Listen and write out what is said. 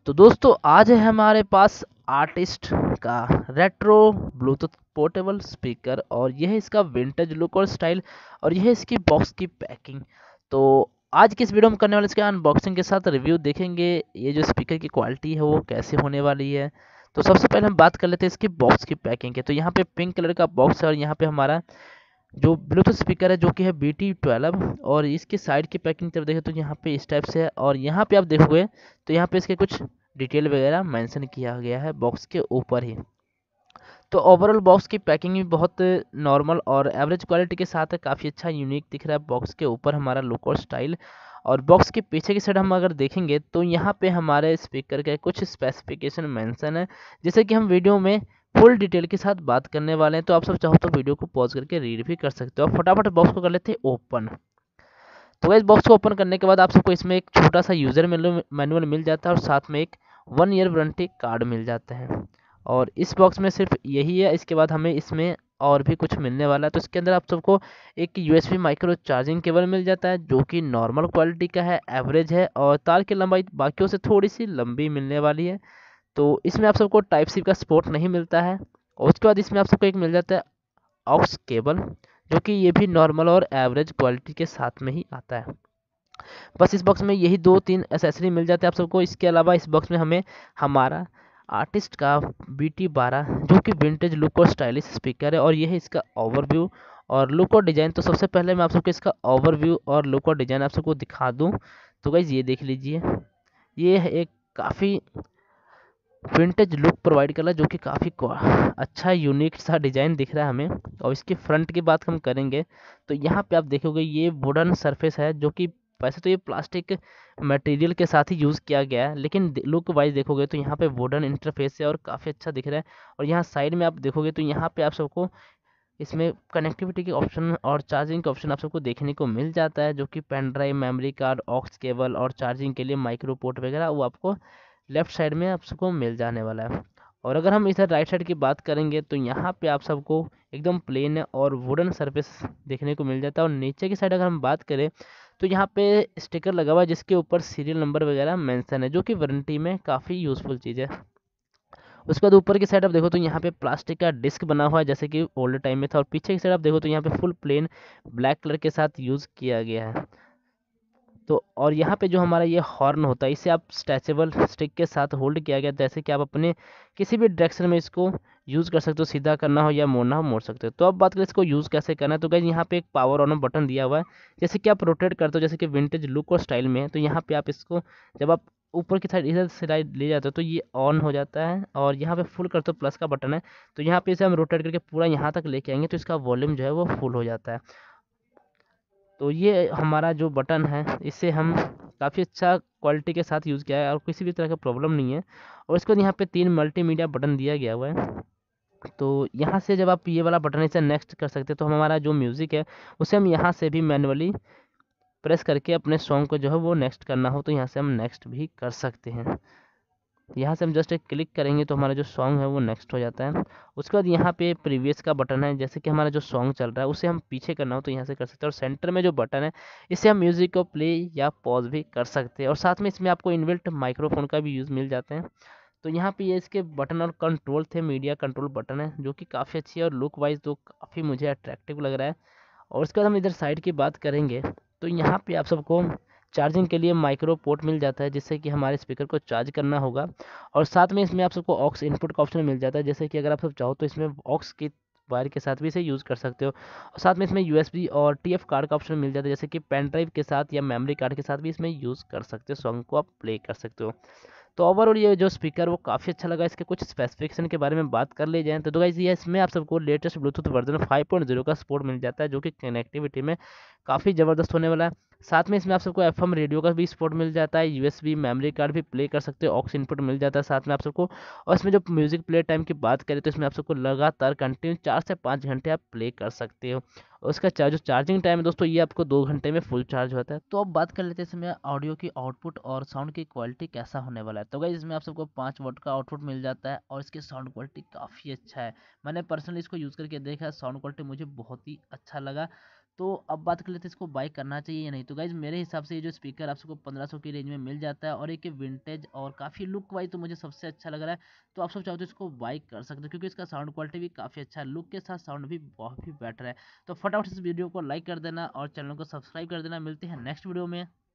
तो दोस्तों आज है हमारे पास आर्टिस्ट का रेट्रो ब्लूटूथ पोर्टेबल स्पीकर और यह है इसका विंटेज लुक और स्टाइल और यह है इसकी बॉक्स की पैकिंग। तो आज की इस वीडियो में करने वाले इसके अनबॉक्सिंग के साथ रिव्यू देखेंगे ये जो स्पीकर की क्वालिटी है वो कैसे होने वाली है। तो सबसे पहले हम बात कर लेते हैं इसकी बॉक्स की पैकिंग के। तो यहाँ पे पिंक कलर का बॉक्स है और यहाँ पे हमारा जो ब्लूटूथ स्पीकर है जो कि है BT12 और इसके साइड की पैकिंग तरफ देखें तो यहाँ पे इस टाइप से है और यहाँ पे आप देखोगे तो यहाँ पे इसके कुछ डिटेल वगैरह मेंशन किया गया है बॉक्स के ऊपर ही। तो ओवरऑल बॉक्स की पैकिंग भी बहुत नॉर्मल और एवरेज क्वालिटी के साथ है, काफ़ी अच्छा यूनिक दिख रहा है बॉक्स के ऊपर हमारा लुक और स्टाइल। और बॉक्स के पीछे की साइड हम अगर देखेंगे तो यहाँ पे हमारे स्पीकर के कुछ स्पेसिफिकेशन मेंशन है जैसे कि हम वीडियो में फुल डिटेल के साथ बात करने वाले हैं। तो आप सब चाहो तो वीडियो को पॉज करके रीड भी कर सकते हो। फटाफट बॉक्स को कर लेते हैं ओपन। तो इस बॉक्स को ओपन करने के बाद आप सबको इसमें एक छोटा सा यूज़र मैनुअल मिल जाता है और साथ में एक 1 ईयर वारंटी कार्ड मिल जाता है। और इस बॉक्स में सिर्फ यही है, इसके बाद हमें इसमें और भी कुछ मिलने वाला है। तो इसके अंदर आप सबको एक USB माइक्रो चार्जिंग केबल मिल जाता है जो कि नॉर्मल क्वालिटी का है, एवरेज है और तार की लंबाई बाकियों से थोड़ी सी लंबी मिलने वाली है। तो इसमें आप सबको टाइप सी का सपोर्ट नहीं मिलता है। और उसके बाद इसमें आप सबको एक मिल जाता है ऑक्स केबल जो कि ये भी नॉर्मल और एवरेज क्वालिटी के साथ में ही आता है। बस इस बॉक्स में यही 2-3 एसेसरी मिल जाते हैं आप सबको। इसके अलावा इस बॉक्स में हमें हमारा आर्टिस्ट का BT12 जो कि विंटेज लुक और स्टाइलिश स्पीकर है और यह है इसका ओवरव्यू और लुक और डिज़ाइन। तो सबसे पहले मैं आप सबको इसका ओवरव्यू और लुक और डिज़ाइन आप सबको दिखा दूं तो गाइज ये देख लीजिए, ये है एक काफ़ी विंटेज लुक प्रोवाइड कर रहा है जो कि काफ़ी अच्छा यूनिक सा डिज़ाइन दिख रहा है हमें। और इसके फ्रंट की बात हम करेंगे तो यहाँ पे आप देखोगे ये वुडन सरफेस है जो कि वैसे तो ये प्लास्टिक मटेरियल के साथ ही यूज़ किया गया है लेकिन लुक वाइज देखोगे तो यहाँ पे वुडन इंटरफेस है और काफ़ी अच्छा दिख रहा है। और यहाँ साइड में आप देखोगे तो यहाँ पे आप सबको इसमें कनेक्टिविटी के ऑप्शन और चार्जिंग के ऑप्शन आप सबको देखने को मिल जाता है जो कि pen drive, memory card, aux cable और चार्जिंग के लिए माइक्रो पोर्ट वगैरह वो आपको लेफ्ट साइड में आप सबको मिल जाने वाला है। और अगर हम इधर राइट साइड की बात करेंगे तो यहाँ पे आप सबको एकदम प्लेन है और वुडन सरफेस देखने को मिल जाता है। और नीचे की साइड अगर हम बात करें तो यहाँ पे स्टिकर लगा हुआ है जिसके ऊपर सीरियल नंबर वगैरह मेंशन है जो कि वारंटी में काफ़ी यूज़फुल चीज़ है। उसके बाद ऊपर की साइड आप देखो तो यहाँ पे प्लास्टिक का डिस्क बना हुआ है जैसे कि ओल्ड टाइम में था। और पीछे की साइड आप देखो तो यहाँ पे फुल प्लेन ब्लैक कलर के साथ यूज़ किया गया है। तो और यहाँ पे जो हमारा ये हॉर्न होता है इसे आप स्ट्रेचेबल स्टिक के साथ होल्ड किया गया जैसे कि आप अपने किसी भी डायरेक्शन में इसको यूज़ कर सकते हो, सीधा करना हो या मोड़ना हो मोड़ सकते हो। तो अब बात करें इसको यूज़ कैसे करना है तो गाइस यहाँ पे एक पावर ऑन बटन दिया हुआ है जैसे कि आप रोटेट करते हो जैसे कि विंटेज लुक और स्टाइल में है। तो यहाँ पे आप इसको जब आप ऊपर की साइड इधर साइड ले जाते हो तो ये ऑन हो जाता है और यहाँ पे फुल करते हो प्लस का बटन है। तो यहाँ पे इसे हम रोटेट करके पूरा यहाँ तक लेके आएंगे तो इसका वॉल्यूम जो है वो फुल हो जाता है। तो ये हमारा जो बटन है इसे हम काफ़ी अच्छा क्वालिटी के साथ यूज़ किया है और किसी भी तरह का प्रॉब्लम नहीं है। और इसके बाद यहाँ पे 3 मल्टीमीडिया बटन दिया गया हुआ है। तो यहाँ से जब आप ये वाला बटन इसे नेक्स्ट कर सकते हैं तो हमारा जो म्यूज़िक है उसे हम यहाँ से भी मैनुअली प्रेस करके अपने सॉन्ग को जो है वो नेक्स्ट करना हो तो यहाँ से हम नेक्स्ट भी कर सकते हैं। यहाँ से हम जस्ट एक क्लिक करेंगे तो हमारा जो सॉन्ग है वो नेक्स्ट हो जाता है। उसके बाद यहाँ पे प्रीवियस का बटन है जैसे कि हमारा जो सॉन्ग चल रहा है उसे हम पीछे करना हो तो यहाँ से कर सकते हैं। और सेंटर में जो बटन है इससे हम म्यूज़िक को प्ले या पॉज भी कर सकते हैं। और साथ में इसमें आपको इनबिल्ट माइक्रोफोन का भी यूज़ मिल जाते हैं। तो यहाँ पे ये इसके बटन और कंट्रोल थे, मीडिया कंट्रोल बटन है जो कि काफ़ी अच्छी है और लुक वाइज तो काफ़ी मुझे अट्रैक्टिव लग रहा है। और उसके बाद हम इधर साइड की बात करेंगे तो यहाँ पे आप सबको चार्जिंग के लिए माइक्रो पोर्ट मिल जाता है जिससे कि हमारे स्पीकर को चार्ज करना होगा। और साथ में इसमें आप सबको ऑक्स इनपुट का ऑप्शन मिल जाता है जैसे कि अगर आप सब चाहो तो इसमें ऑक्स की वायर के साथ भी इसे यूज़ कर सकते हो। और साथ में इसमें USB और TF कार्ड का ऑप्शन मिल जाता है जैसे कि पेन ड्राइव के साथ या मेमोरी कार्ड के साथ भी इसमें यूज़ कर सकते हो, सॉन्ग को आप प्ले कर सकते हो। तो ओवरऑल ये जो स्पीकर वो काफ़ी अच्छा लगा। इसके कुछ स्पेसिफिकेशन के बारे में बात कर ले जाएँ तो गाइस ये इसमें आप सबको लेटेस्ट ब्लूटूथ वर्जन 5.0 का सपोर्ट मिल जाता है जो कि कनेक्टिविटी में काफ़ी ज़बरदस्त होने वाला है। साथ में इसमें आप सबको FM रेडियो का भी सपोर्ट मिल जाता है, USB मेमोरी कार्ड भी प्ले कर सकते हो, ऑक्स इनपुट मिल जाता है साथ में आप सबको। और इसमें जो म्यूज़िक प्ले टाइम की बात करें तो इसमें आप सबको लगातार कंटिन्यू 4 से 5 घंटे आप प्ले कर सकते हो। और उसका जो चार्जिंग टाइम है दोस्तों ये आपको 2 घंटे में फुल चार्ज होता है। तो अब बात कर लेते हैं इसमें ऑडियो की आउटपुट और साउंड की क्वालिटी कैसा होने वाला है। तो गाइस इसमें आप सबको 5 वॉट का आउटपुट मिल जाता है और इसकी साउंड क्वालिटी काफ़ी अच्छा है। मैंने पर्सनली इसको यूज़ करके देखा, साउंड क्वालिटी मुझे बहुत ही अच्छा लगा। तो अब बात कर लेते हैं इसको बाई करना चाहिए या नहीं। तो गाइज मेरे हिसाब से ये जो स्पीकर आप सबको 1500 की रेंज में मिल जाता है और एक विंटेज और काफ़ी लुक वाइज तो मुझे सबसे अच्छा लग रहा है। तो आप सब चाहो तो इसको बाई कर सकते हो क्योंकि इसका साउंड क्वालिटी भी काफ़ी अच्छा है, लुक के साथ साउंड भी बहुत ही बेटर है। तो फटाफट इस वीडियो को लाइक कर देना और चैनल को सब्सक्राइब कर देना। मिलते हैं नेक्स्ट वीडियो में।